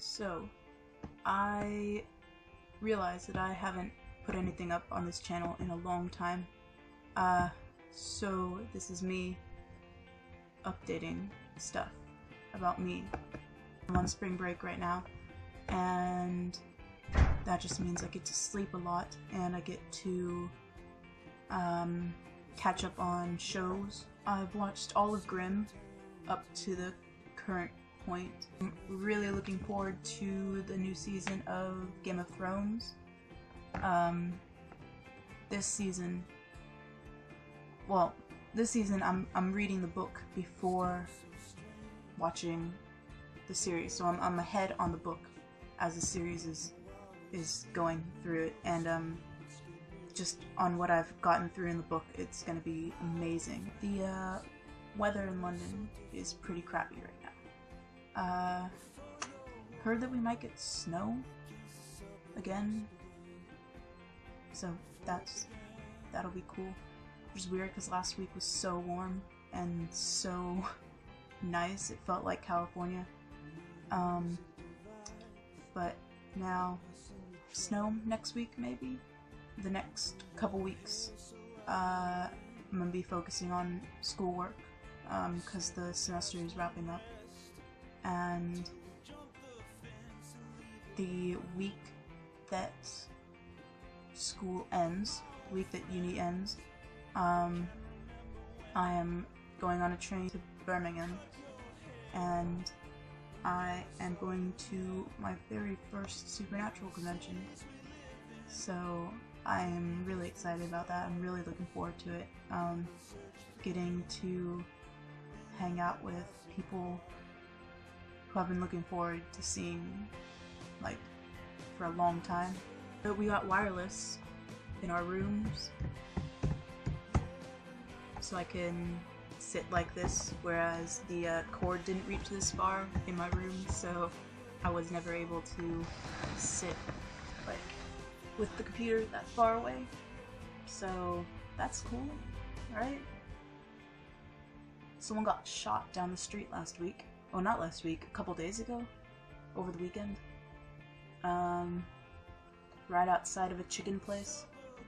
So, I realized that I haven't put anything up on this channel in a long time. So this is me updating stuff about me. I'm on spring break right now, and that just means I get to sleep a lot, and I get to catch up on shows. I've watched all of Grimm up to the current point. I'm really looking forward to the new season of Game of Thrones. This season I'm reading the book before watching the series, so I'm ahead on the book as the series is going through it, and just on what I've gotten through in the book, it's gonna be amazing. The weather in London is pretty crappy right now. Heard that we might get snow again, so that'll be cool. Which is weird because last week was so warm and so nice. It felt like California. But now snow next week, maybe. The next couple weeks, I'm gonna be focusing on schoolwork because the semester is wrapping up, and the week that school ends, the week that uni ends, I am going on a train to Birmingham, and I am going to my very first Supernatural convention. So I am really excited about that. I'm really looking forward to it. Getting to hang out with people who I've been looking forward to seeing, like, for a long time. But we got wireless in our rooms, so I can sit like this, whereas the cord didn't reach this far in my room, so I was never able to sit like with the computer that far away. So that's cool, right? Someone got shot down the street last week. Oh, not last week, a couple days ago, over the weekend. Right outside of a chicken place.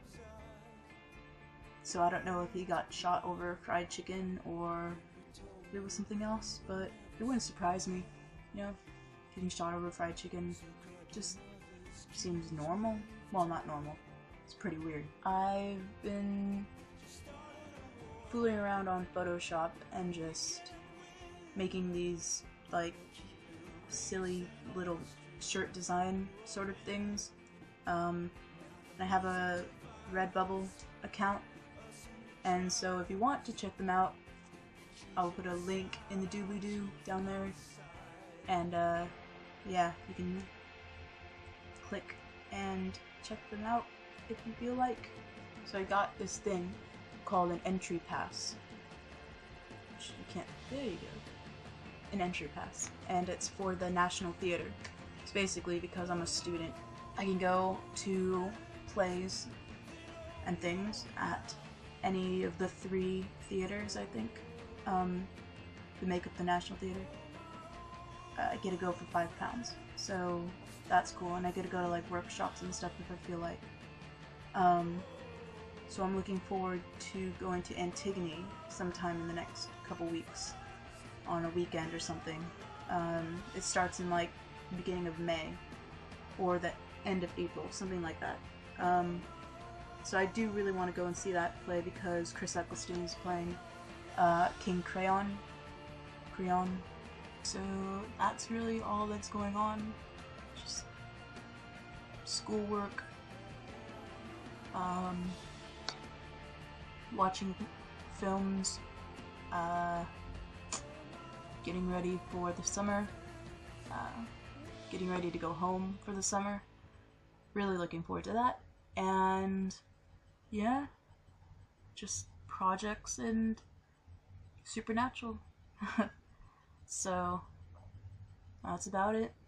So I don't know if he got shot over fried chicken or if it was something else, but it wouldn't surprise me. You know, getting shot over fried chicken just seems normal. Well, not normal. It's pretty weird. I've been fooling around on Photoshop and just making these, like, silly little shirt design sort of things. I have a Redbubble account, and so if you want to check them out, I'll put a link in the doobly-doo down there, and yeah, you can click and check them out if you feel like. So I got this thing called an entry pass. Which you can't, there you go. An entry pass. And it's for the National Theater. It's basically because I'm a student, I can go to plays and things at any of the 3 theaters, I think, that make up the National Theater. I get to go for £5, so that's cool, and I get to go to, like, workshops and stuff if I feel like. So I'm looking forward to going to Antigone sometime in the next couple weeks on a weekend or something. It starts in, like, the beginning of May or the end of April, something like that. So I do really want to go and see that play because Chris Eccleston is playing King Creon. So that's really all that's going on. Just schoolwork, watching films, getting ready for the summer, getting ready to go home for the summer. Really looking forward to that. And yeah, just projects and Supernatural. So that's about it.